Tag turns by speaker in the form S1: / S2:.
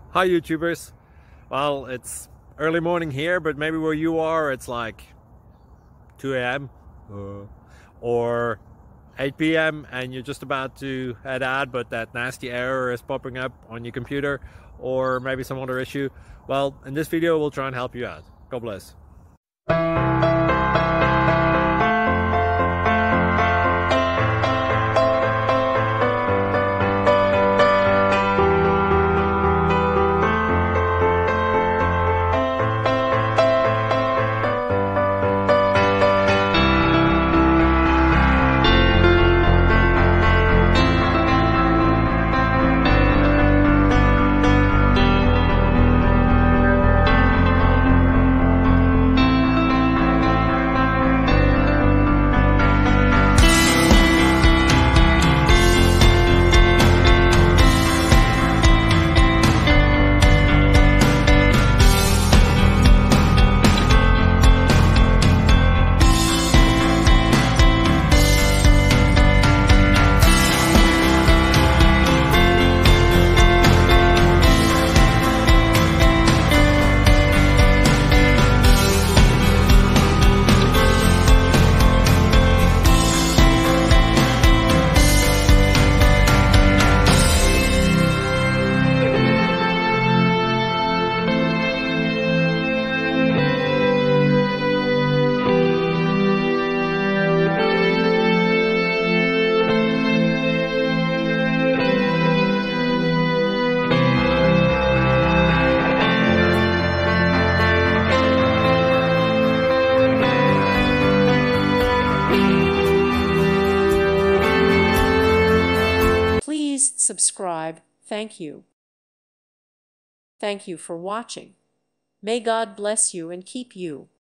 S1: Hi YouTubers. Well, it's early morning here, but maybe where you are it's like 2 a.m. or 8 p.m. and you're just about to head out, but that nasty error is popping up on your computer, or maybe some other issue. Well, in this video we'll try and help you out. God bless.
S2: Please subscribe. Thank you. Thank you for watching. May God bless you and keep you.